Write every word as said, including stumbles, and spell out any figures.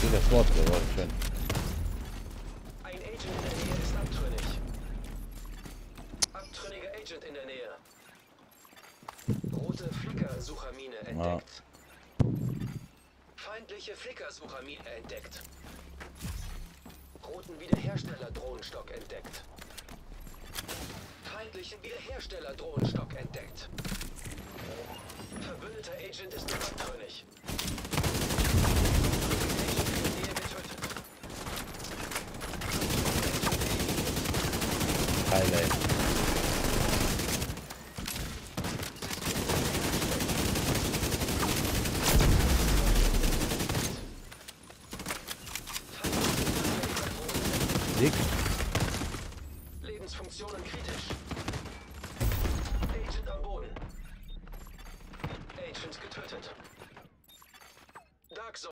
steht das Wort so, oh, schön. Ein Agent in der Nähe ist abtrünnig. Abtrünniger Agent in der Nähe. Rote Flickersuchermine entdeckt. Ja. Feindliche Flickersuchermine entdeckt. Roten Wiederhersteller-Drohnenstock entdeckt. Feindlichen Wiederhersteller-Drohnenstock entdeckt. Verbündeter Agent ist noch abtrünnig. Agent in der Nähe getötet. Highlight. Sieg. Lebensfunktionen kritisch. Agent am Boden. Agent getötet. Dark Zone.